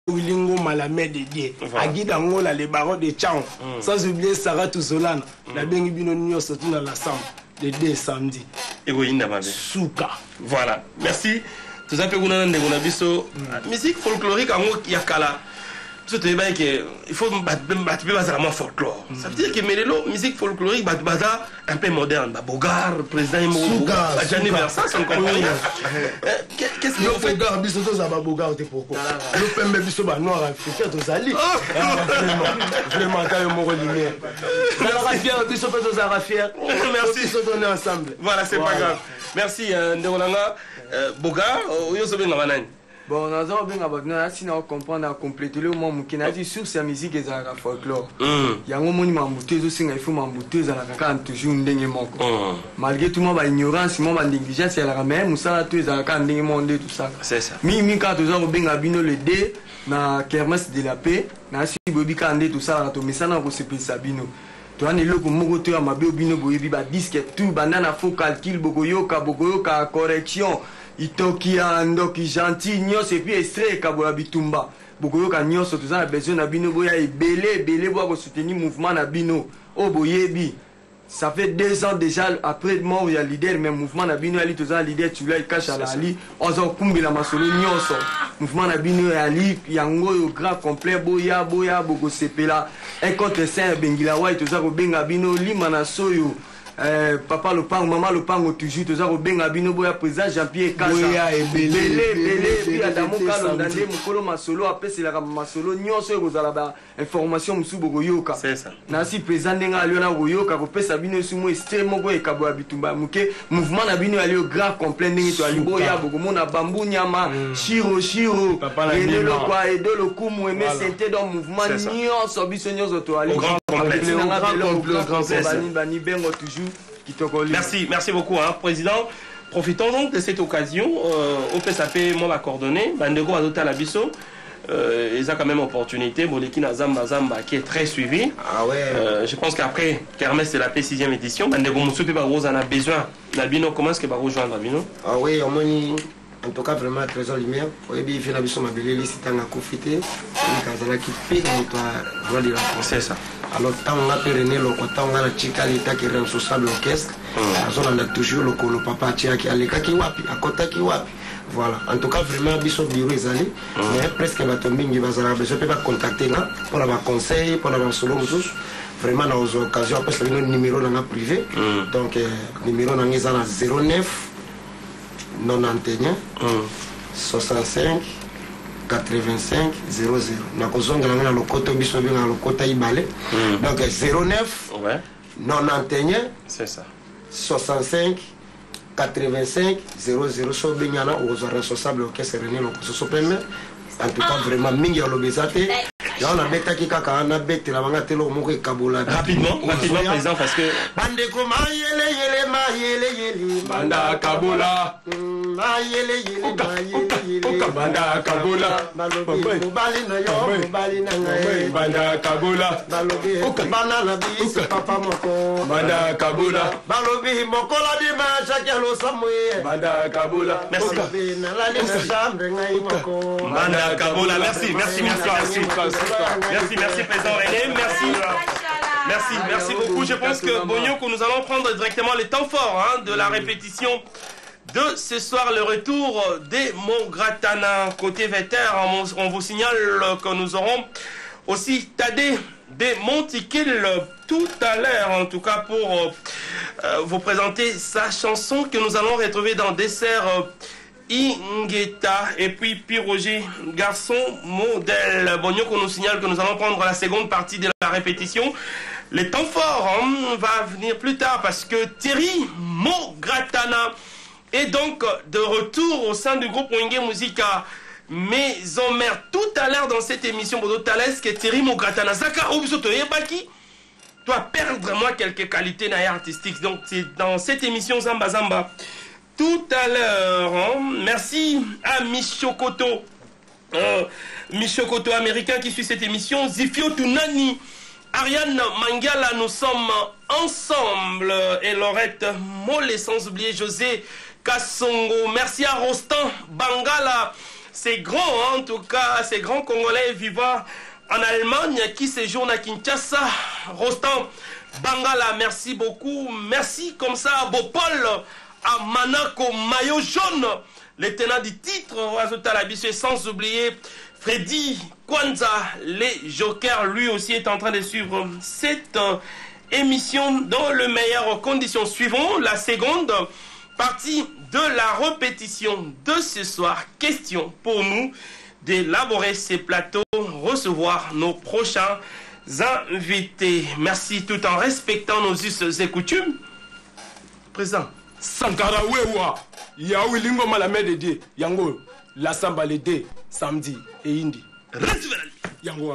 Wilingo Malamé dédié. Aguida Ngola, les barons de Tchang. Sans oublier Sarah Touzolana. La Bengibino Nyo surtout dans la Sambre. Le 2 samedi. Et oui, Souka. Voilà. Merci. Tout ça, musique folklorique, il y a Kala. Il faut battre folklore. Ça veut dire que Mélelo, musique folklorique, un peu moderne. Bogart, président Imo, Gianni Versa, c'est encore rien. Qu'est-ce qu'il fait? Bogart, Bissoto, ça va Bogart, pourquoi? Le Pembe Bissoba noir africain, tout ça. Vraiment, quand il m'a lumière. Ça va fier, Bissoto, ça va fier. Merci. On est ensemble. Voilà, c'est pas grave. Merci, Ndoranga. Bogart, bon, on a si on comprend à compléter le moment qui n'a dit sur sa musique et sa folklore. Il y a un moment où m'embouteuse aussi, il faut m'embouteuse à la caca toujours une dingue manque. Malgré tout le monde ignorance, mon négligence, c'est la même, ou ça tu es à la caca dingue monde tout ça. C'est ça. Mi quand tu as bien abino le dé na kermesse de la paix, na si bobi kande tout ça na to misana ko se sabino. Tu as le moko to ma bino boyebi ba disque tout banana faux calcul bogoyoka correction. Itoki andoki gentil nyos et puis extrait kabola bitumba bokoyo ka nyos tout ça besoin na bino boya belé boya soutenir mouvement na bino o boyebi ça fait 2 ans déjà après mort il y a leader mais mouvement na bino ali tout ça leader tu là cache à la ali ozo kumbila masolo nyos mouvement na bino ali yango yo grand complet boya boko sepela un contre 5 bengila wa tout ça ko benga bino lima na soyo papa le pang maman le pang toujours tout ça au benga bino boya président Jean-Pierre Kassa belé puis Adamo Kalo ndande mukolo masolo apesi la masolo nyonso kozala ba information musu boyoka c'est ça na si président ndenga aliona boyoka ko pesa bino sumo extrêmement go ekabo bitumba muke mouvement na bino ali au grand complet ndenge to ali boya bokomo na bambu nyama shiro et le quoi et de le kumu et c'était dans mouvement nyonso biso nyonso to ali grand complet bani bengo toujours. Merci beaucoup, hein, Président. Profitons donc de cette occasion. On peut s'appeler mon coordonnées. Bandego Adota Labiso. Ils ont quand même opportunité. Bolekina Zamba qui est très suivi. Ah ouais. Je pense qu'après Kermesse, c'est la P 6e édition. Bandego Moussoupi Barose en a besoin. Nabino, comment est-ce que Baro rejoindre Nabino? Ah oui, en tout cas, vraiment, Trésor Lumière. Il fait la mission ma belle liste en a confité. Il a qui paye dans le c'est ça. Alors, tant on a pérenné le temps, on a la chica l'état qui est responsable l'orchestre. On a toujours le papa qui a les cas qui wapi, à côté qui wapi. Voilà. En tout cas, vraiment, Bissot Bureau est allé. Mais presque, il va tomber, il va besoin de contacter là pour avoir conseil, pour avoir solo. Vraiment, dans les occasions, après, c'est le numéro dans la privé. Donc, numéro dans les 09 91 65 85 00. Nakozonga na lokota biso bien na lokota ibale. Donc 09 91 c'est ça 65 85 00 so benyana aux responsables orchestre René Lokoso Sopeme. En tout cas vraiment mingi ya lobezate. On a bêta qui kaka na bêta la banga telo moko kabola. Rapidement président parce que bande ko mayele banda kabola banda kabola bali na yo bali na ngai banda kabola banana bis papa moko banda kabola balobi moko la dimanche chaque lo samwe banda kabola merci na la na chambre ngai moko banda kabola merci président René, merci beaucoup. Je pense que Bonyoko, nous allons prendre directement les temps forts de la répétition de ce soir, le retour des Mongratana côté Véter. On vous signale que nous aurons aussi Tadé des Montikil tout à l'heure, en tout cas pour vous présenter sa chanson que nous allons retrouver dans Dessert Ingeta et puis Piroger, garçon modèle. Bonyoko nous signale que nous allons prendre la seconde partie de la répétition. Les temps forts va venir plus tard parce que Thierry Mongratana est donc de retour au sein du groupe Wenge Musica Maison Mère tout à l'heure dans cette émission Bodo Thalès que Thierry Mongratana Zakaro Bisoto Ebaki doit perdre moi quelques qualités artistiques. Donc c'est dans cette émission Zamba Zamba tout à l'heure. Merci à Michokoto, Michokoto américain qui suit cette émission. Zifio Tunani, Ariane Mangala, nous sommes ensemble. Et Laurette Mollet, sans oublier José Kassongo. Merci à Rostan Bangala, ces grands, en tout cas, ces grands Congolais vivant en Allemagne qui séjournent à Kinshasa. Rostand Bangala, merci beaucoup. Merci comme ça à Bopol, à Manako, maillot jaune, les tenants du titre, et sans oublier Freddy Kwanza, les jokers, lui aussi est en train de suivre cette émission dans les meilleures conditions. Suivons la seconde partie de la répétition de ce soir. Question pour nous d'élaborer ces plateaux, recevoir nos prochains invités. Merci tout en respectant nos us et coutumes. Président. Sankara Wewa, Yaoui Lingo Malamede de Yango, la Samba le de samedi et Indi. Yango.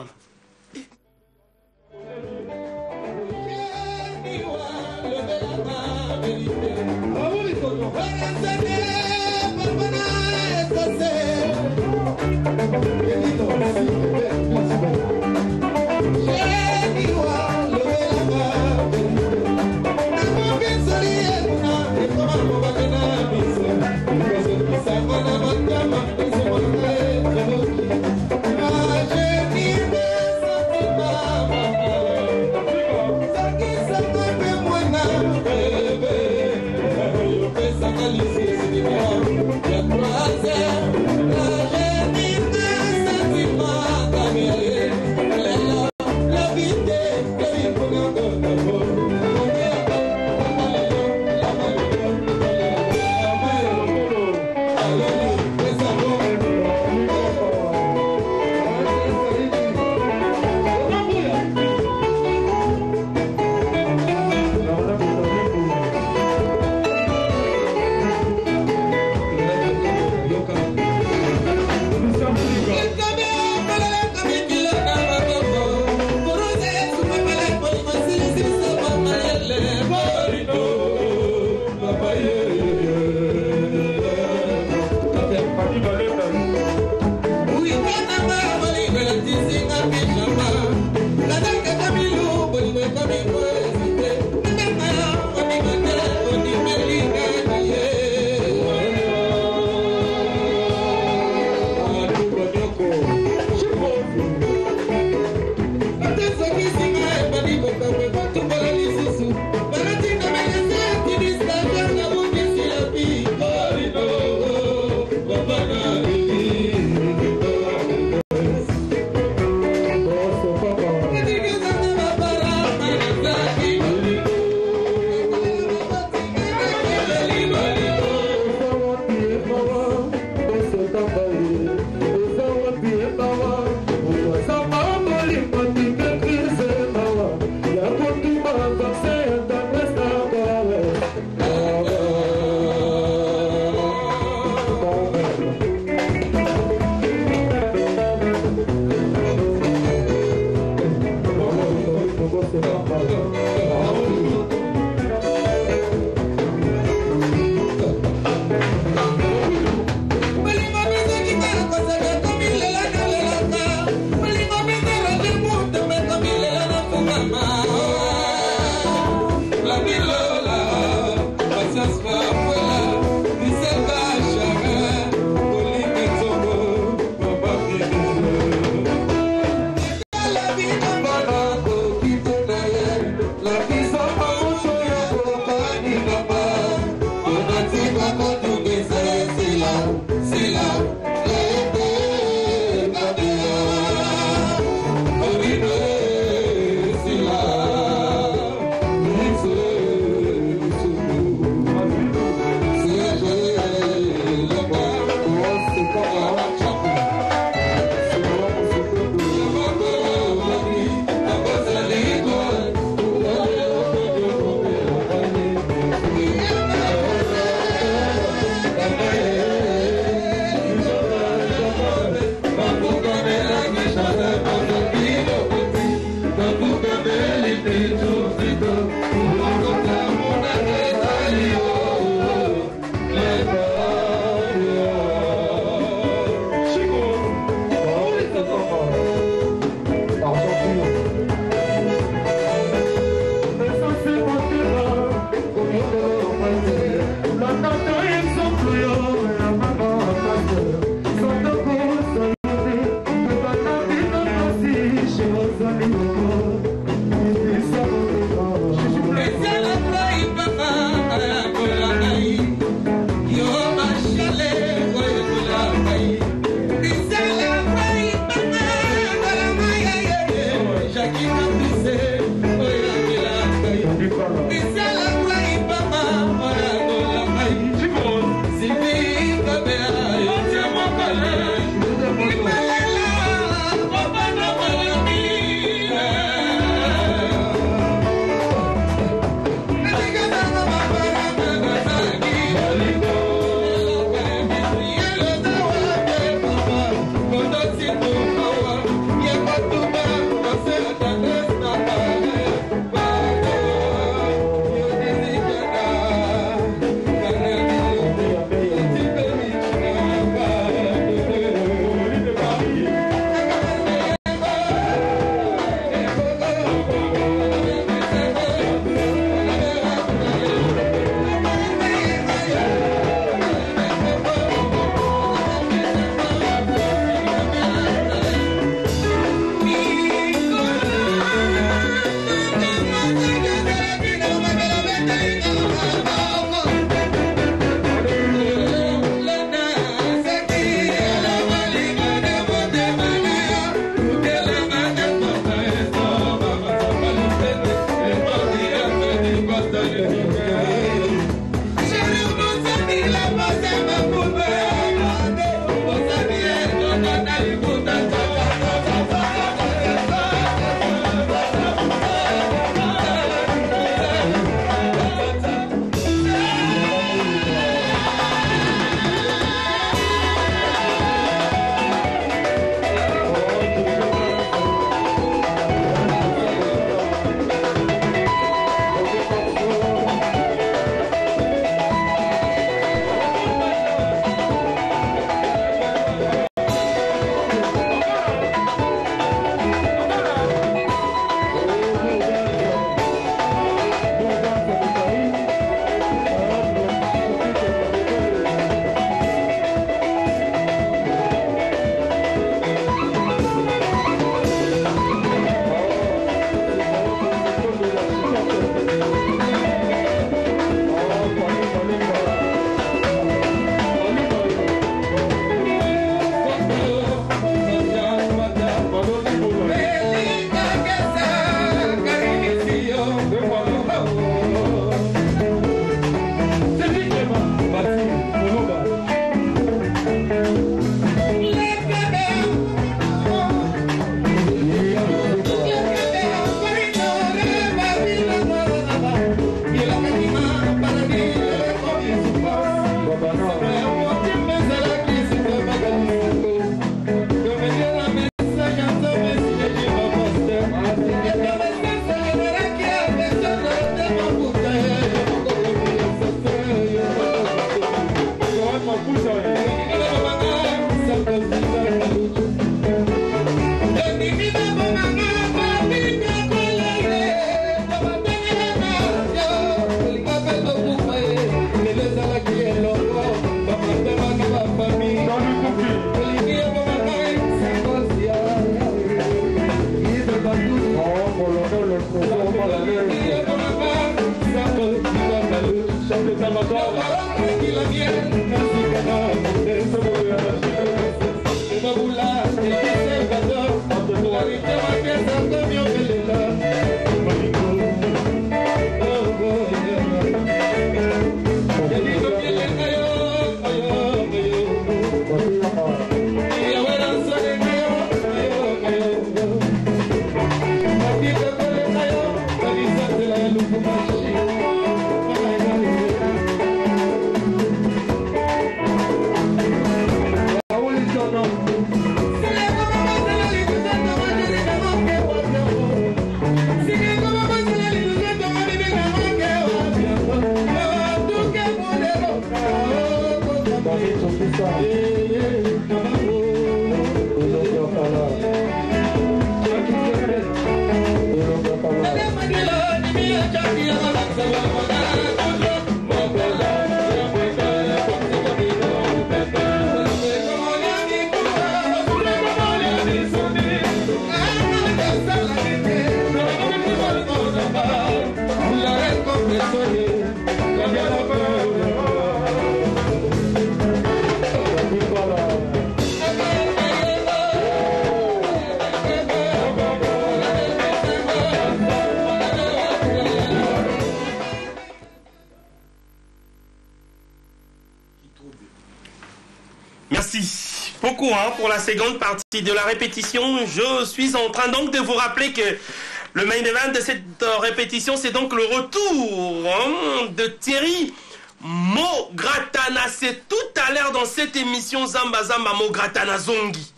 beaucoup pour la seconde partie de la répétition. Je suis en train donc de vous rappeler que le main event de cette répétition, c'est donc le retour de Thierry Mogratana. C'est tout à l'heure dans cette émission Zamba Zamba Mogratana Zongi.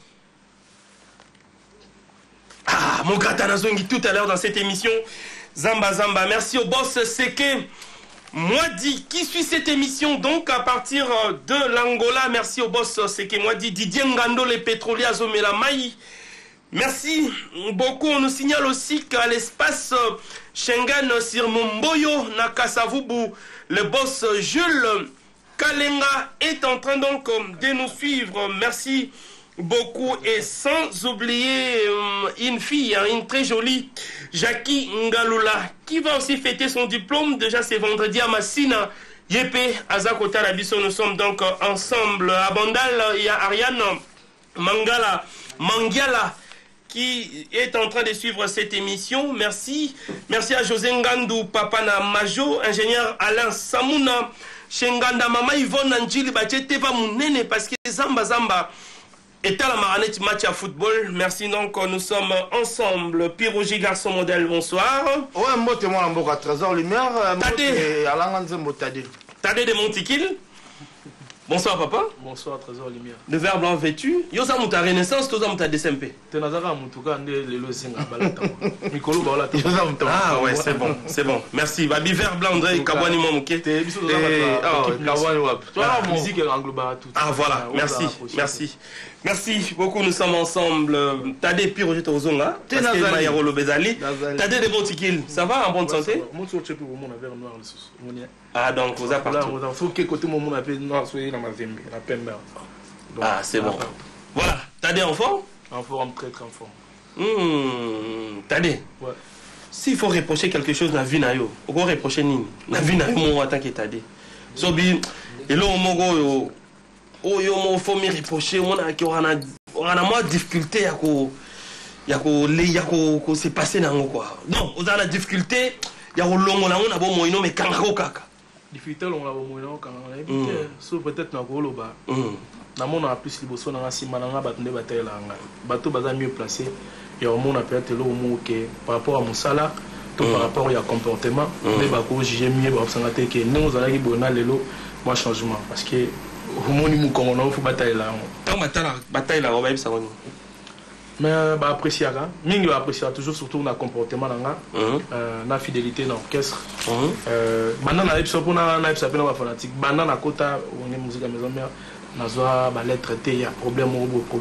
Ah, Mogratana Zongi tout à l'heure dans cette émission Zamba Zamba. Merci au boss Seke Mwadi qui suit cette émission donc à partir de l'Angola. Merci au boss Seke Mwadi. Didier Ngando, les pétroliers Azomela Maï. Merci beaucoup. On nous signale aussi qu'à l'espace Schengen sur Momboyo, Nakasavubu, le boss Jules Kalenga est en train donc de nous suivre. Merci beaucoup. Et sans oublier une fille, une très jolie, Jackie Ngalula, qui va aussi fêter son diplôme. Déjà c'est vendredi à Massina. Yepé, Azakota Rabiso, nous sommes donc ensemble. À Bandal, il y a Ariane Mangiala qui est en train de suivre cette émission. Merci. Merci à José Ngandou, Papana Majo, ingénieur Alain Samouna, Shenganda, Mama Yvonne Anjili, Teva Mounene, parce que Zamba Zamba est à la maranette match à football. Merci donc, nous sommes ensemble. Pirogi, garçon modèle, bonsoir. Ouais, moi, t'es moi, à 13h lumière. Tadé de Montikil. Bonsoir papa. Bonsoir Trésor Lumière. Le verre blanc vêtu. Yo ça muta renaissance, tout ça muta DSMP. Tenazara mutuka ndé lelo singa balata. Mikolo balata. Ah ouais, c'est bon, c'est bon. Merci. Babi verre blanc André Kabwani Momuke. T'es biso dans Kabwani wap. Toi la musique englobe tout. Ah voilà, merci. Merci. Merci beaucoup, nous sommes ensemble. Tadé Piroget Ozonga, Tadé Mayarolo Bezali, Tadé de Montikil. Ça va en bonne santé? Mon tour tu peux mon verre noir le sous. Ah donc vous avez partout. Là, faut que côté mon appelle noir soyez dans ma zembe, la peine. Ah, c'est bon. Voilà, Tadé en forme? En forme, très très en forme. Tadé. Ouais. S'il faut reprocher quelque chose dans la vie, on va reprocher Nini. La vie, moi, en tant que Tadé. Sobi, et là, on oh yo mo faut me reprocher on a moins difficulté à se passer dans quoi non on a la difficulté ya ko longo na on a bon moino mais kanga ko kaka difficulté on a bon moino kanga na éviter so peut-être na ko loba na mona plus liboso na sima na ba tende batela nga bato baza mieux placé ya on a peut-être lo mo que par rapport à musala tout par rapport au comportement mais ba ko juger mieux ba obsangate que nous on a ki bona lelo moi changement parce que au moins nous comment on faut bataille là tant bataille là on va ça mais bah apprécier là mingi va apprécier toujours surtout na comportement là na fidélité dans l'orchestre maintenant na episode pour na episode na fanatique maintenant na kota on est musique à maison mère na zoa ba lettre traité il y a problème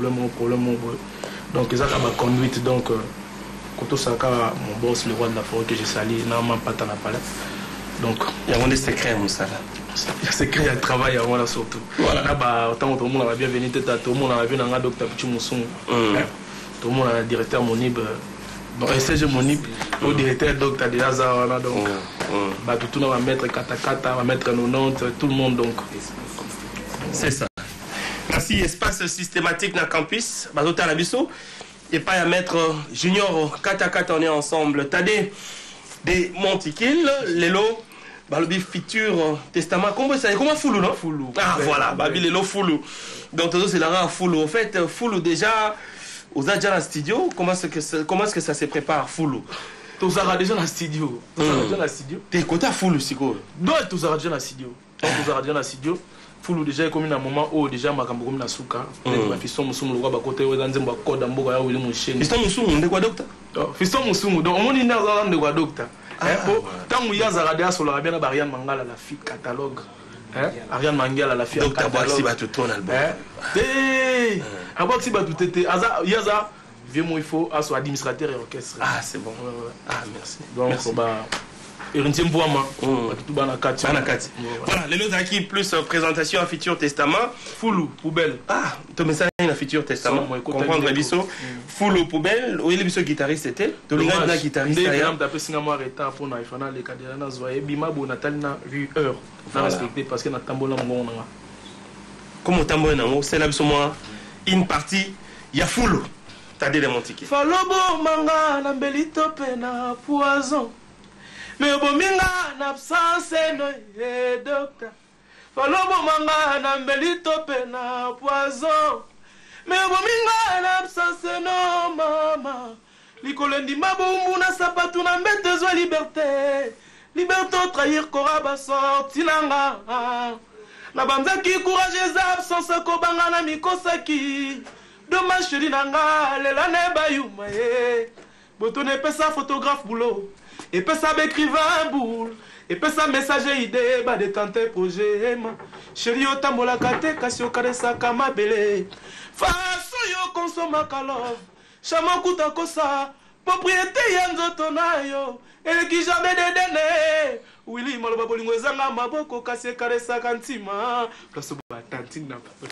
donc ça va conduite donc koto saka mon boss le roi de la forêt que j'ai sali na ma pata na palais donc il y a des secrets Moussala. Il y a secret à travail avant là surtout. Voilà. Là bah autant tout le monde a bien venu tout le monde a vu dans un docteur Pichu Moussou. Tout le monde a directeur Monib. Donc SG Monib, le directeur docteur de Lazare là donc. Bah tout le monde va mettre Katakata, va mettre 90, tout le monde donc. C'est ça. Merci espace systématique dans campus. Bah tout à la biso et pas à mettre Junior Katakata on est ensemble. Tadé des Montikil, Lelo. Balobi Futur Testament, comment Foulou, non? Foulou. Ah voilà, Babi Lelo Foulou. Donc c'est la rare Foulou. En fait, Foulou déjà, aux déjà dans le studio, comment est-ce que ça se prépare Foulou? Tous as déjà dans le studio. T'es côté Foulou, c'est quoi? Non, tous as déjà dans le studio. Tous as déjà dans le studio. Foulou déjà comme un moment où déjà ma cambo comme na suka. Ma fiston musumu le roi côté où dans zemba code ambo ya wili musheni. Fiston musumu de quoi docteur? Fiston musumu donc on est dans de quoi docteur. Tant que Yaza Radia sur la bien Ariane Mangala la fille catalogue. Ariane Mangala la fille catalogue. Donc tu vas tout ton album. Aboxi va tout été. Yaza, viens moi il faut à son administrateur et orchestre. Ah c'est bon. Ah merci. Donc bah Voilà, les autres acquis plus présentation à Futur Testament. Foulou, poubelle. Ah, tu mets ça à Futur Testament. Comprendre Bisso. Foulou, poubelle. Oui, le Bisso guitariste c'était. Tu regardes la guitariste. D'après Singamour et ta pour naïfana les cadres na zoye bima bo natalina vu heure. Faut respecter parce que na tambola mongona. Comme tambola nango, c'est là moi une partie il y a Foulou. T'as dit les montiques. Falobo manga na belito pena poison. Mais bominga na absence no docteur. Falobo manga na belito pena poison. Mais bominga na absence no mama. Likolo ndima bombu na sapatu na mbete zo liberté. Liberté trahir koraba sorti nanga. Na banzaki courage za absence ko banga na mikosaki. Dommage chéri nanga lela ne bayuma ye. Boto ne pesa photographe boulot. Et pesa écrivain boule. Et pesa messager idée ba de tenter projet ma. Chéri otambola kate kasi okaresa kama bele. Faso yo consoma kalov. Chama kuta kosa. Propriété yanzoto na yo. Et qui jamais de dene. Willy maloba bolingo ezanga maboko kasi karesa kantima. Place ba tantine na.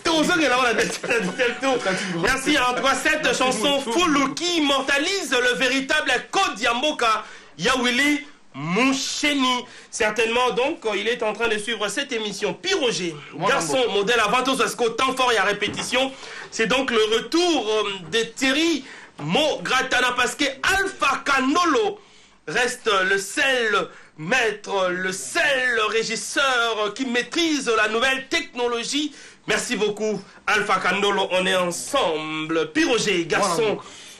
Merci. En tout cas, cette chanson full qui immortalise le véritable code Yamboka Yawili Moucheni. Certainement, donc, il est en train de suivre cette émission. Piroger, garçon, modèle à 20 ans, parce qu'au temps fort et à répétition, c'est donc le retour de Thierry Mogratana, parce que Alpha Canolo reste le seul maître, le seul régisseur qui maîtrise la nouvelle technologie. Merci beaucoup, Alpha Canolo. On est ensemble. Piroger, garçon.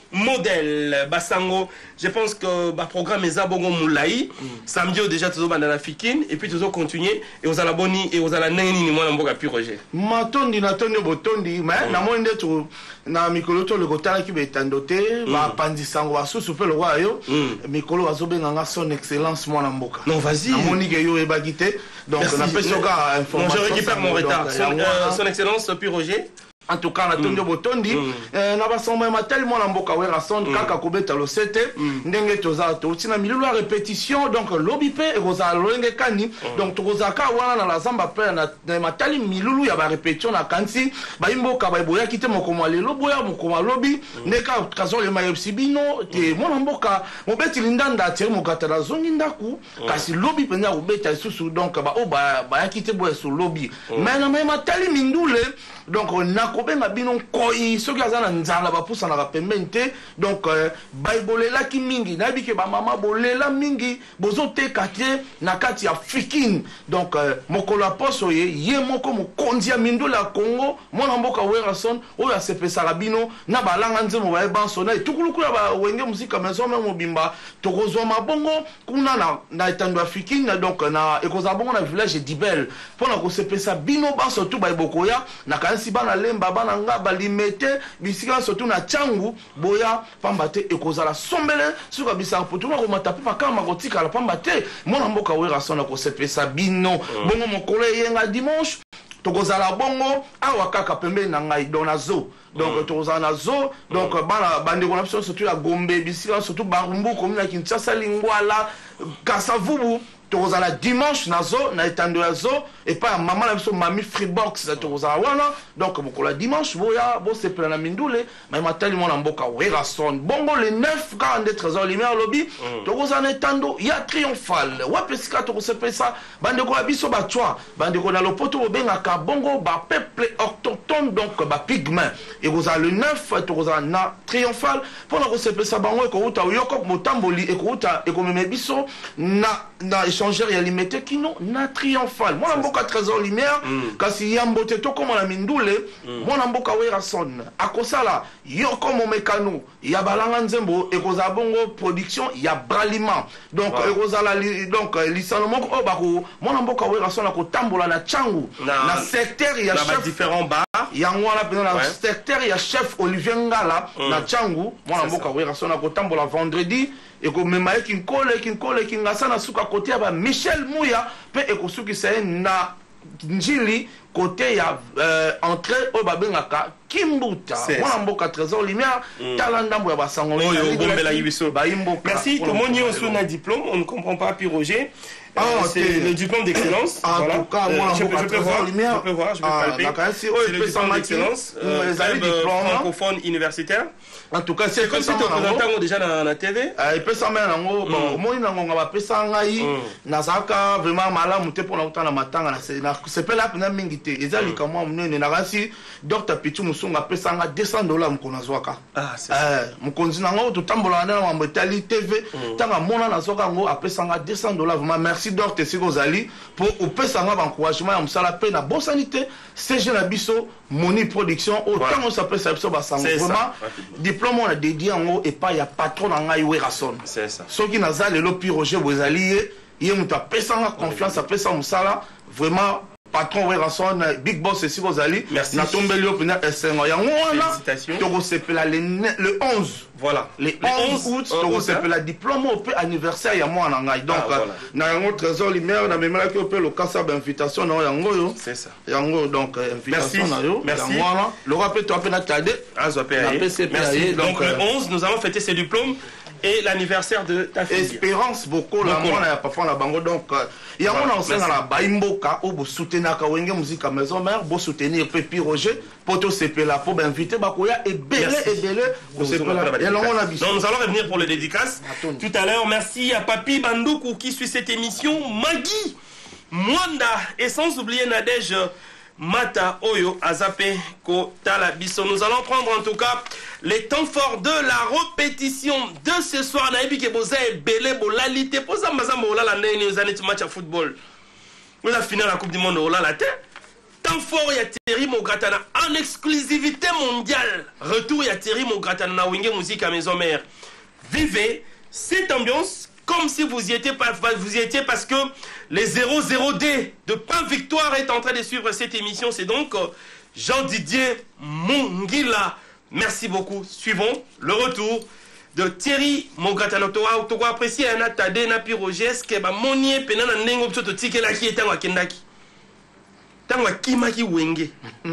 Modèle Basango, je pense que le programme est Zabongo Moulaï. Samedi déjà toujours bandana fikin et puis toujours continuer et aux alaboni et aux alaneni ni moi mboka Piroger. Matondi na tondi botondi mais na monde tout na mikolo to le kotala ki betandote ba pandisango basusu pe le roi yo mikolo bazobenga nga son excellence moi mboka. Non vas-y. Na monique yo e bagité donc na pesoka information. Je récupère mon retard. Son excellence Piroger. En tout cas, na tondi botondi na basomba tellement na mboka wera son kaka kobeta lo sete ndenge toza to tina milulu a répétition donc lobby pe e roza lenge kani donc toza ka wana na la zamba pe na matali milulu ya ba répétition na kanti ba imboka ba boya kite mokoma lelo boya mokoma lobby ndeka kazo le mayepsi bino te mona mboka mobeti lindanda tiri mokata na zongi ndaku kasi lobby penya obeta susu donc ba o ba yakite boya su lobby mais na matali mindule donc na kobenga bino koi soki azana nzala ba pusa na pembeni te donc baibolela ki mingi na bike ba mama bolela mingi bozo teka te na kati ya fikin donc mokolo poso ye moko mokonzi ya mindula Congo mwana mboka Werason oyo asepesa bino na balanga nzemo ba banso na tukuluku ya ba wenge musika maison me mobimba tokozwa mabongo kuna na etando africaine donc na ekoza bongo na village d'Ibel pona ko sepesa bino banso tu ba bokoya na kansi bana lemba bana nga balimete bisika surtout na changu boya pambate ekozala sombele suka bisa potuma ko matape pakama kotika la pambate mwana mboka Werason ko sepesa bino bongo mokolo yenga dimanche tokozala bongo awa kaka pembeni na ngai donazo donc tokozala na zo donc bana bande ko na biso surtout ya Gombe bisika surtout Barumbu komina Kinshasa Lingwala Kasavubu tokozala dimanche nazo na etando ya zo et pas maman na biso mami Freebox tokozala wana donc mokolo dimanche boya bo sepela na mindule mais matali mona mboka Werason bongo le 9 42 trésor lumière lobby tokozala na etando ya triomphal wapesika tokosepesa bande ko biso batwa bande ko na lopoto bobengaka bongo ba peuple autochtone donc ba pygmain et kozala le 9 tokozala na triomphal pona ko sepesa bango ko uta yoko motamboli e ko uta e ko meme biso na échangeur ya limité kino na triomphal mwana mboka trésor lumière kasi yambote to koma na mindule mwana mboka Werason akosala yoko momekano ya balanga nzembo ekoza bongo production ya braliment donc ekozala donc lisano moko obako mwana mboka Werason akotambola na changu na secteur ya chef différents bars yango wana pena na secteur ya chef Olivier Ngala na changu mwana mboka Werason akotambola vendredi eko mema kinkole kingasa na suka kote ya ba Michel Mouya pe eko suki se na njili côté ya entrée au babengaka Kimbuta mwana mboka trésor lumière talandambo ya basango merci tout le monde y a un diplôme on ne comprend pas Piroger. C'est le diplôme d'excellence. En tout cas, moi, je peux voir, je peux palper. C'est le diplôme d'excellence. Francophone universitaire. En tout cas, c'est comme si tu représentais déjà dans la TV. Il peut s'en mettre en haut. Moi, il n'a pas sangai. Nazaka vraiment malade. Pour la matanga. C'est pas là que nous mingité. Ils ont dit comment on est nagasi. Docteur Pichu Mousso Sunga pesanga $200 mkona zwaka. Ah, c'est ça. Mkonzi nango totambola na mambo tali TV tanga mona na zwaka ngo apesanga $200 vraiment merci Dorte siko zali pour opesanga ba encouragement ya musala pe na bonne sanité CG na biso Moni Production autant on s'appelle ça biso ba sango vraiment diplôme on a dédié ngo et pas ya patron na ngai Werason. C'est ça. Soki naza le lopi Roger Bozali ye mutu apesanga confiance apesa musala vraiment patron Werason big boss et siko zali na tombeli opina esengo yango wana toko sepela le 11 voilà le 11 août toko sepela diplôme au anniversaire ya moi na ngai donc na yango trésor lumière na memela ki opé le casa d'invitation na yango yo c'est ça yango donc invitation na yo merci voilà le rappel toi pena tade merci donc le 11 nous allons fêter ses diplômes et l'anniversaire de ta fille. Espérance beaucoup la mona ya papa na bango donc ya mona osenga la baimboka o bo soutenir ka wenge musique à maison mère bo soutenir Pépi Roger poto sepela pour inviter bakoya et belé pour sepela et là on a vu. Donc nous allons revenir pour les dédicaces tout à l'heure. Merci à Papi Bandoukou qui suit cette émission, Magui Mwanda et sans oublier Nadège Mata Oyo Azapé Ko Talabiso. Nous allons prendre en tout cas les temps forts de la répétition de ce soir. Naïbi ke boza e belé bolalite poza mazamba olala nene aux années de match à football. Nous avons fini la Coupe du Monde olala te. Temps fort ya Thierry Mogratana en exclusivité mondiale. Retour ya Thierry Mogratana na Wenge Musique à Maison Mère. Vivez cette ambiance comme si vous y étiez parce que les 0-0D de Pain Victoire est en train de suivre cette émission. C'est donc Jean-Didier Mongila. Merci beaucoup. Suivons le retour de Thierry Mogratana. Tu as apprécié un atade na piroges que ba monier pena na nengo pso to tikela ki etangwa kendaki. Tangwa kimaki wenge.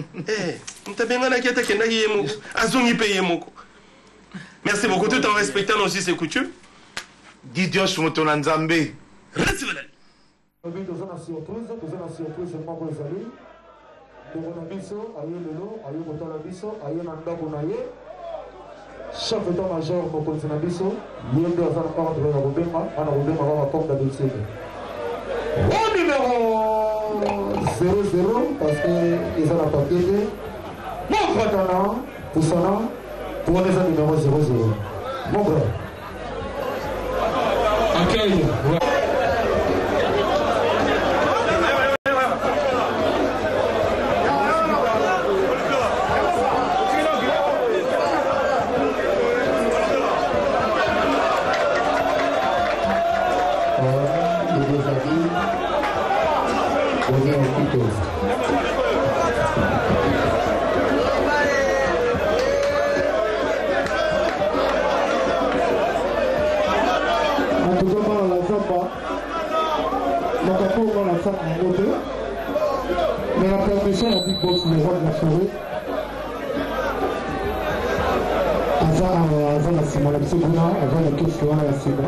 Ntabenga na ki kendaki yemoko. Azongi pe yemoko. Merci beaucoup tout en respectant aussi ses coutumes. Didier Chumotona Nzambe. Reste là. Chef d'état-major mokonzi na biso yende aza na ordre ya kobema ana kobema kaka comme d'habitude. Au numéro 00 parce que eza na papier te Mogratana kusana pour eza numéro 00 Mogra accueil. Mais la permission la Big Boss, le roi de la forêt, avant la Sima, la Sima, avant la question de la Sima.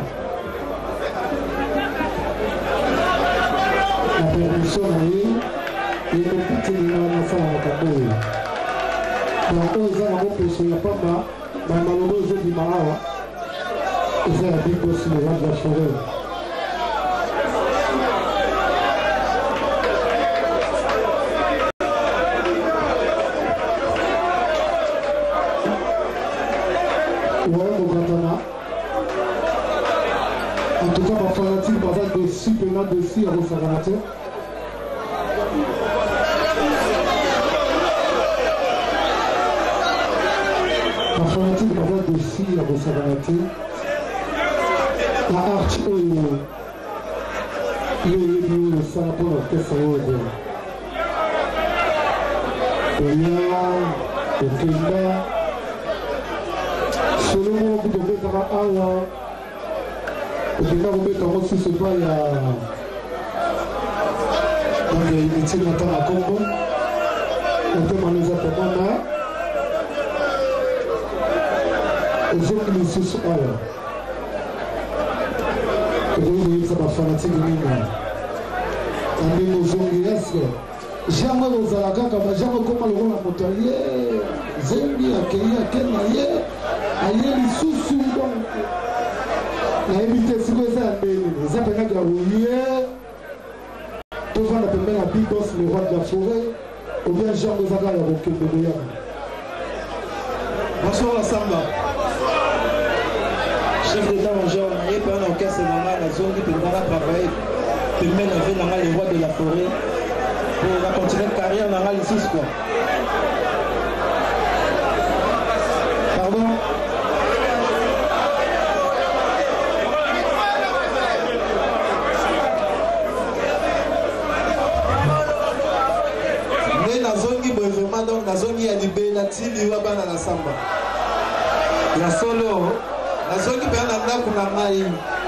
La permission et le petit de la salle à Kaboui. Donc, ils ont un péché, il n'y a pas mal, dans le malheureux jeu du Marawa, ils ont la Big Boss, le roi de la forêt. En tout cas, ma fanatique, par exemple, de super de si à vos fanatiques. Ma fanatique, par exemple, de si à vos fanatiques. La arche, le Singapore orchestre, le Kenya, selon moi, vous devez faire un et puis là, vous mettez en reçu ce pas, il y a une métier maintenant à Congo. On peut m'en les appeler maintenant. Et je vous dis ce soir. Et vous voyez, ça va fanatique de l'île. On dit nos zombies, jamais aux Alaka, comme jamais comme le rôle à Montalier, Zembi, Akeli, Akenaye, Aye, les sous-sous, donc. Na évité si vous avez des appels à rouiller, tout le monde appelle la Big Boss, le roi de la forêt, ou bien Jean de Zaga, le roquet de Béyam. Bonsoir Samba. Chef d'état-major, il y a un orchestre dans la zone qui peut travailler. Peut même avec les rois de la forêt pour la continuer de carrière dans la ici quoi. Pardon. Mais la zone qui est vraiment donc la zone qui a libéré la tili wa bana la samba. La solo la zone qui peut en anda kuna mai.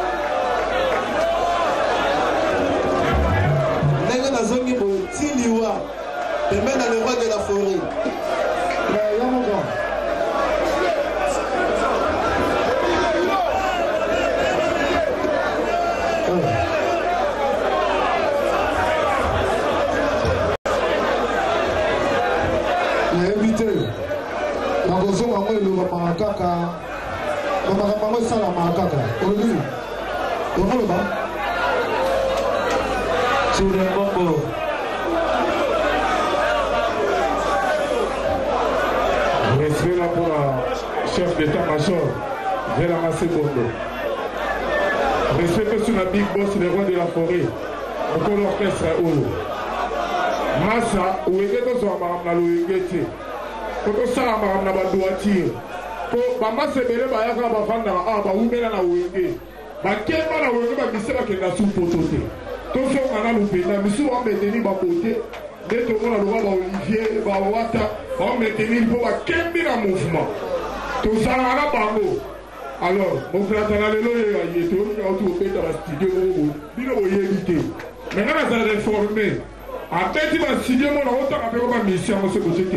Nègre la zone qui est tili wa peut même dans le roi de la forêt. Ya mon grand. Sur le bombo. Respect là pour la chef d'état-major, Vélama Sebondo. Respect que sur la big boss, le roi de la forêt, encore l'orchestre Olo. Massa, où est-ce que nous avons la loyauté? Quand on s'en va, on a la doiture. Quand Massa Sebele va y avoir un vendre à la ou bien la loyauté. Quel mal à loyauté, mais c'est pas qu'il a sous pototé. Tout ce qu'on a loupé, mais si on met des nids à côté, dès que on a le roi Olivier, Wata, on met des nids pour quel bien un mouvement. Tout ça, on a pas mot. Alors, mon frère, on a le loyer, il est tout, on a tout fait dans la studio, il a évité. Maintenant, on a réformé. Après, tu vas studio, on a autant avec ma mission, on se côté.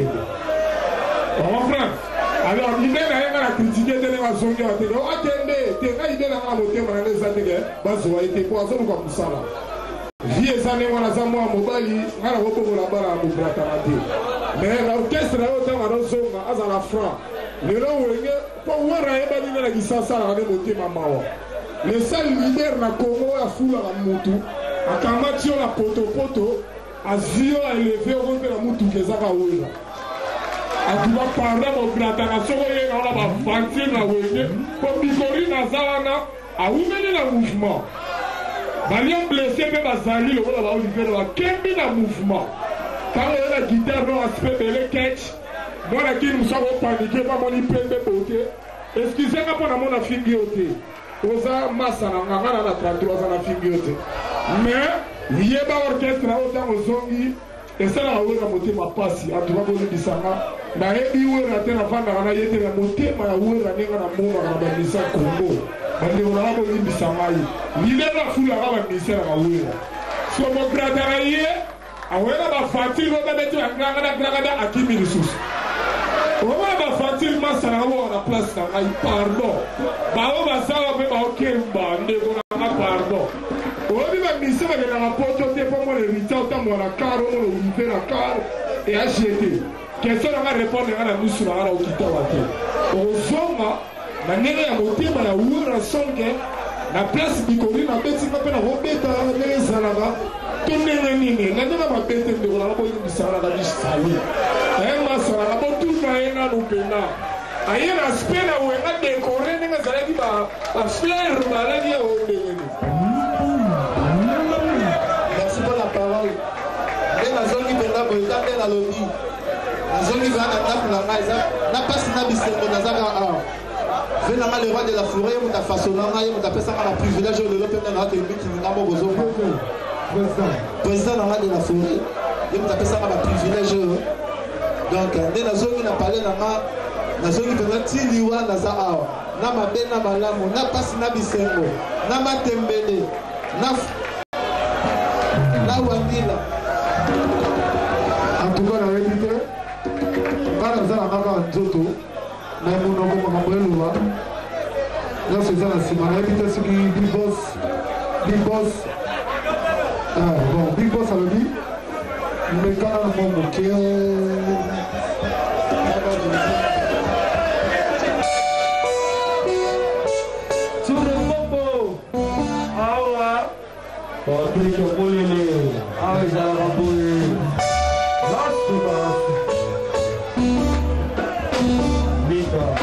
On comprend? Alors, il est là, à critiquer de la zone de la télé. Attendez, tu as idée à monter, on a les années, parce qu'on a été pour ça, comme ça. Vieux années, on a Zambo à Mobali, on a repos là-bas à Moubratamati. Mais l'orchestre, là, autant à Rozonga, à la Fra. Le nom où il est, pour voir un ébat de la Gisasa, on a monté Mamawa. Le seul leader na Congo a foulé à Moutou, à Kamatio la Poto, à Zio a élevé au monde de la Moutou, qui est à Ouéla. A tu vas parler au Gratana, sur le on a vanté la Ouéla, pour Bikori Nazalana, à ouvrir le mouvement. Balion blessé, même à Zali, le rôle de Olivier, quel bien le mouvement. Quand on a la guitare, on a aspect de catch. Moi, là, qui nous sommes paniqués, pas mon plein de beauté. Excusez-moi pour mon affingioté. Osa Massa, on a la 33 ans affingioté. Mais, il y a un orchestre, autant aux zombies, et ça, là, on a monté ma passe. En tout cas, on a dit ça. Na ebi où on a été avant de la yété la montée, mais où on a été dans le monde, on a mis ça Congo. On a dit que ça m'a eu. L'idée de la foule, on a mis ça à Ouéla. Si on a gradé, on a fatigué, on a mis un à qui mis les sous. On a fatigué, on a place dans la pardon. On va savoir que on a pardon. On a mis ça dans la porte, on a pas le rituel, on a car, on a ouvert la car et acheté. Question à répondre à la mission à la Okitawate. Au Zonga, la nègre a monté à la Oura Songe, la place Bikori, la bête, c'est pas la robette à la Zalava. Tout le monde n'a pas bête de la boîte de Sarah de Sali. Un massacre, la boîte tout le monde a l'opéna. Ailleurs, la spéle où on a décoré, les Zaladi, la fleur, la vie au déjeuner. Merci pour la parole. Et la zone qui est là, vous avez la lobby. La zone qui va à la n'a pas si n'a pas si n'a le roi de la forêt, vous avez façonné, vous avez fait ça à la privilège de l'Europe, vous avez fait président de la forêt, vous avez fait ça à la privilège. Donc, la zone qui n'a pas parlé, la zone qui peut être Tiliwa, Nazara, Nama Bena Malamu, n'a pas si n'a bisengo, Nama Tembele, na Wandila. En tout cas, la réalité, quand nous avons un Zoto, mais nous avons un Brelua, là c'est ça la semaine. La réalité, c'est que Big Boss, bon, Big Boss a le dit, mais quand on a un bouquet, Sur le bombo, awa, Patrick Obolele, awa Raboué, Last Bika.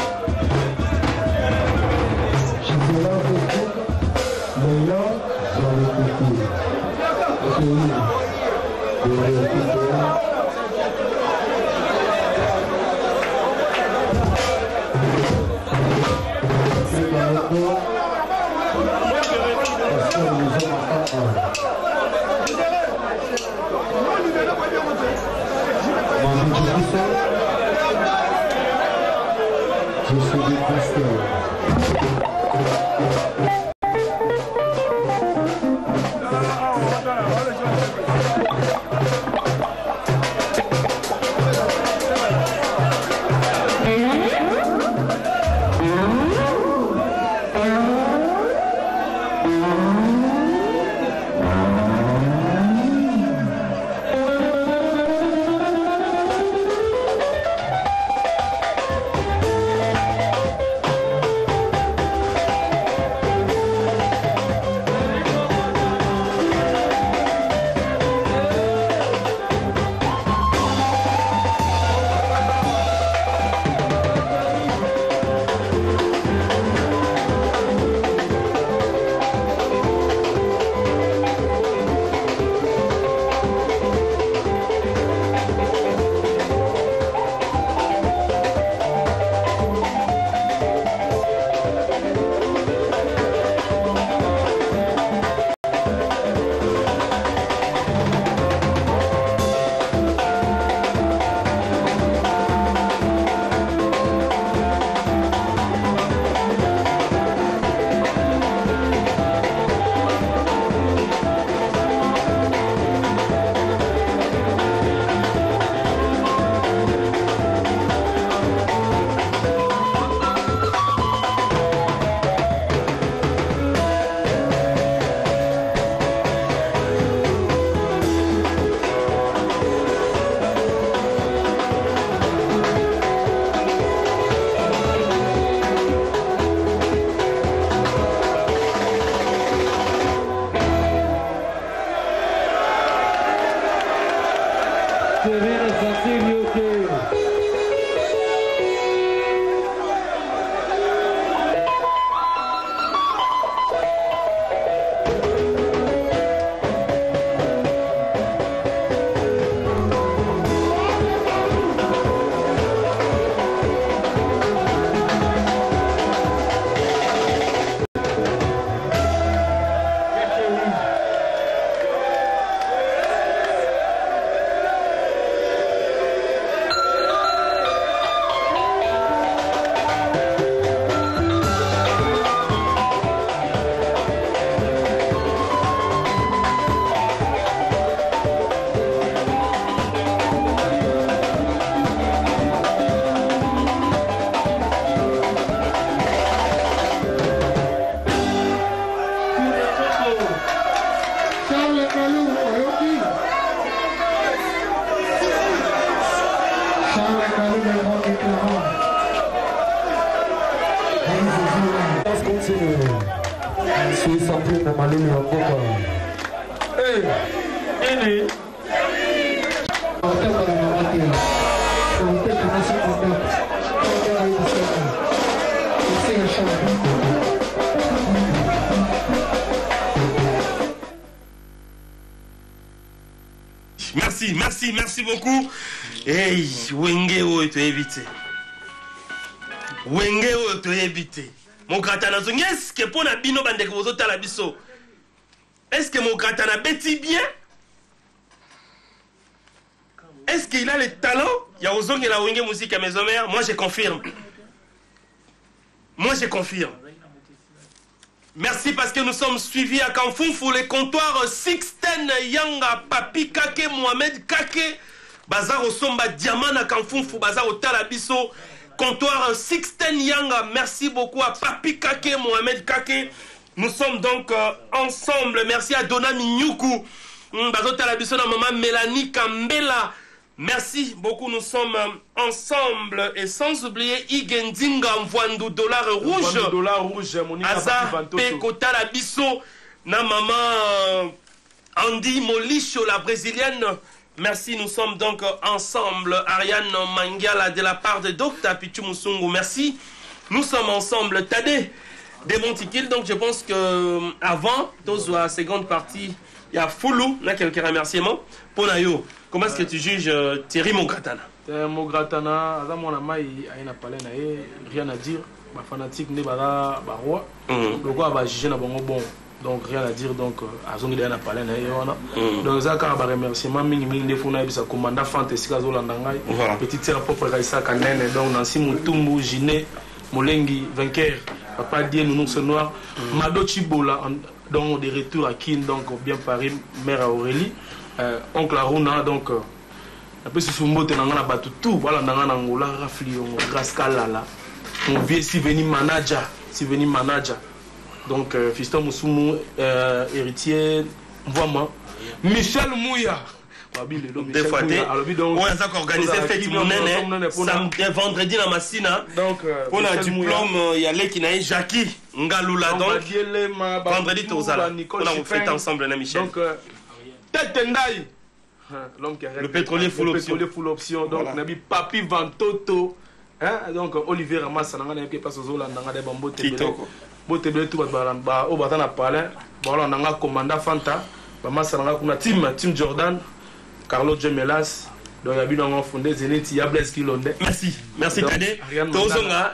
Merci beaucoup. Hey, Wenge o to éviter. Wenge o to éviter. Mon gratana zongi, est-ce que pour na bino bande que vous autres la biso? Est-ce que mon gratana bêtit bien? Est-ce qu'il a le talent? Il y a Ozong et la Wenge musique à maison mère. Moi je confirme. Moi je confirme. Merci parce que nous sommes suivis à Kanfoufou, les comptoirs Sixten Yanga, Papi Kake, Mohamed Kake, Bazar au Somba Diamant à Kanfoufou, Bazar au Talabiso, comptoir Sixten Yanga. Merci beaucoup à Papi Kake, Mohamed Kake. Nous sommes donc ensemble. Merci à Dona Minyuku, Bazar au Talabiso, la maman Mélanie Kambela. Merci beaucoup, nous sommes ensemble et sans oublier Igendinga Mwandu Dollar Rouge, Aza Pekota la Bisso, na maman Andy Molicho la brésilienne. Merci, nous sommes donc ensemble. Ariane Mangala de la part de Dr Pichu Musungu, merci. Nous sommes ensemble. Tade de Montikil, donc je pense que avant, dans la seconde partie Il y a Foulou, là, quelques remerciements. Pour Nayo, comment est-ce que tu juges Thierry Mogratana? Mogratana, Azamona Mai, Aina Palena, rien à dire. Ma fanatique n'est pas roi. Donc, on va juger bon. Donc, rien à dire. Donc, Azongi Aina Palena, donc, ça, quand on va remerciement, Mini de Funa, ça commanda Fantasy Kazolandangai, petite sœur propre Raissa Kanene, donc, Nancy Moutumbu, Giné, Molengi, vainqueur, Papa Dieu, Nounours Noir, Mado Chibola, donc, des retours à Kin, donc, bien Paris, mère à Aurélie, oncle Aruna, donc, après, c'est Sumbo, Tenangana Batu, tout, voilà, Nangana Angola, Raflion, Graskalala, mon vieux Siveni Manager, donc, Fiston Moussoumou, héritier, moi, Michel Mouya. Des fois, on a organisé fête vendredi dans Massina. Donc, pour le diplôme, il y a les qui n'a Jackie Ngaloula. Donc, vendredi, on a fait ensemble, Michel. Donc, Tetendai, le pétrolier full option. Donc, on a mis Papi Vantoto. Donc, Olivier Ramas, on a passé aux Zola, on a des bambous. Botebe tout ba o batana parler bon on a commandant Fanta ba masanga kuna team Jordan Carlo Gemelas donc il y a bien fondé Zenith ya Blaise Kilonde. Merci Tadé tozonga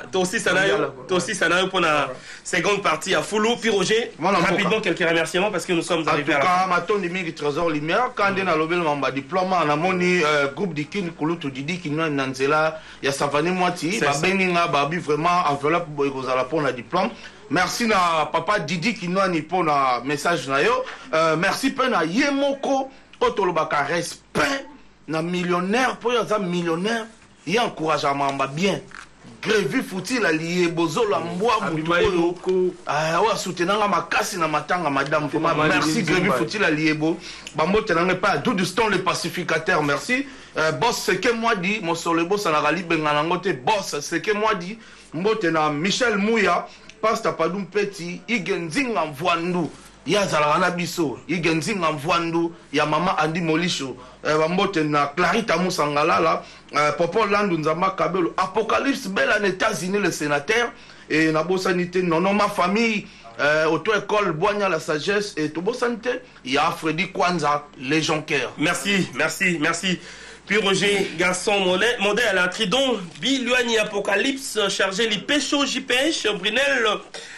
to aussi sanayo pour la seconde partie à Foulou puis Roger rapidement quelques remerciements parce que nous sommes arrivés à la maton de mingi trésor lumière quand on a lobel mamba diplôme on a moni groupe dikin kulutu didi kinwa nanzela ya savane mwati ba beninga ba bi vraiment enveloppe bokozala pour la diplôme. Merci na papa Didi qui nous a pour un message na yo. Merci pe na Yemoko otolobaka respect na millionnaire pour ya millionnaire il encouragement ba bien. Grévi fouti la lié bozo la mboa mutuko. Wa soutenanga makasi na matanga madame vraiment merci Grévi fouti la lié bo. Bambo tenanga pas Douduston le pacificateur merci. Boss ce que moi dit mon sur le boss na rali bengana ngote boss ce que moi dit mbote na Michel Mouya Pasta Padum Petit, Igenzinga Mvwandu, ya Zalana Biso, Igenzinga Mvwandu, ya Mama Andi Molisho, Mbote na Clarita Moussangalala, Popo Landu Nzamba Kabelo, Apocalypse Bella en États-Unis, le sénateur, et Nabo Sanité, non, ma famille, auto-école Boigna la sagesse, et Tobo Santé, il y a Freddy Kwanza, les gens cœur. Merci. Puis Roger, garçon modèle à Tridon, Biluani Apocalypse, chargé les péchos JPH, Brunel,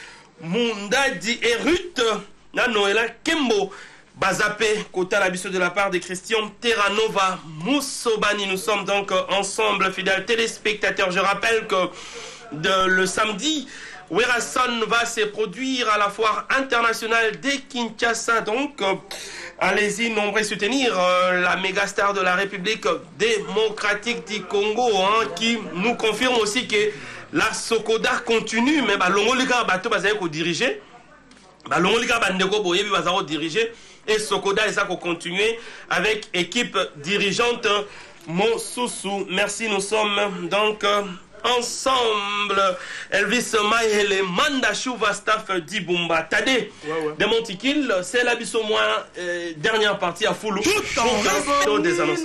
Mundadi et Ruth, Nanoela Kembo, Bazapé, Kota Labisso de la part de Christian Terranova, Moussobani. Nous sommes donc ensemble, fidèles téléspectateurs. Je rappelle que le samedi, Werason va se produire à la foire internationale des Kinshasa. Donc, allez-y, nombreux soutenir la méga star de la République démocratique du Congo, qui nous confirme aussi que la Sokoda continue, mais l'Ongolika bateau va diriger. L'Ongolika bandeko boyebi va diriger et Sokoda ça continuer avec équipe dirigeante Monsousou. Merci, nous sommes donc ensemble. Elvis Maïele, Manda Chouva staff d'Ibumba. Tadé, de Montikil, c'est la biso moi, dernière partie à Foulou. Tout en des annonces.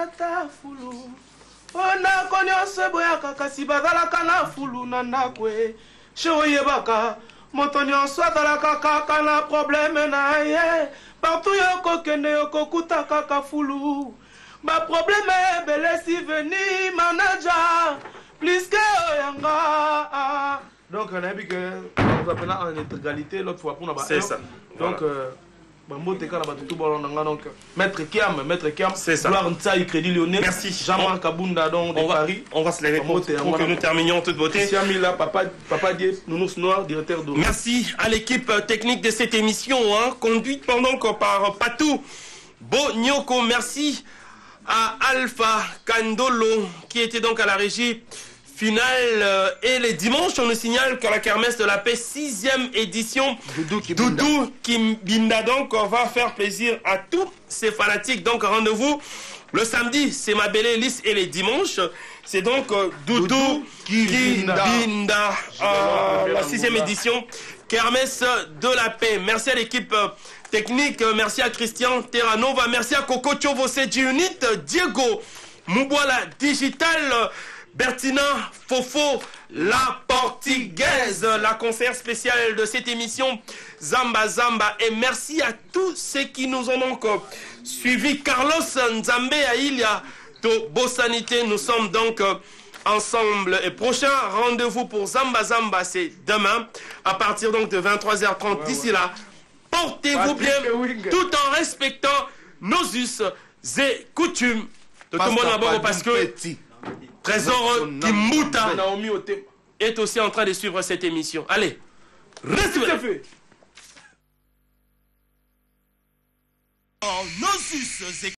On a connu ce boyaka kasi bazalaka na Foulou nanakwe. Shoyebaka, motonyo swadalaka kaka na problème na ye. Partout yoko kende yoko kutaka ka Foulou. Ba problème belé si veni manager. Plus que Yanga. Donc on a vu que on va prendre en intégralité l'autre fois pour c'est ça. Donc Bambo Teka la tout ballon donc Maître Kiam c'est ça. Gloire Ntsai Crédit Lyonnais. Merci. Jean-Marc Kabunda donc de Paris. On va se lever pour que nous terminions toute beauté. Siamila Papa Dieu Nounours Noir directeur de. Merci à l'équipe technique de cette émission conduite pendant par Patou Bonyoko. Merci à Alpha Kandolo qui était donc à la régie finale. Et les dimanches, on nous signale que la kermesse de la paix 6e édition Doudou Kimbinda donc va faire plaisir à tous ces fanatiques. Donc rendez-vous le samedi, c'est Mabélé Lys, et les dimanches c'est donc Doudou Kimbinda, la 6e édition kermesse de la paix. Merci à l'équipe technique, merci à Christian Terranova, merci à Coco Chovose Unit, Diego Mouboala Digital, Bertina Fofo La Porte. portugaise, la concert spéciale de cette émission Zamba Zamba. Et merci à tous ceux qui nous ont donc suivis. Carlos Nzambe Aïlia de Bossanité, nous sommes donc ensemble. Et prochain rendez-vous pour Zamba Zamba, c'est demain à partir donc de 23h30. D'ici là, portez-vous bien tout en respectant nos us et coutumes de tout le monde d'abord parce que Trésor Kimbuta est aussi en train de suivre cette émission. Allez, restez. Nos us et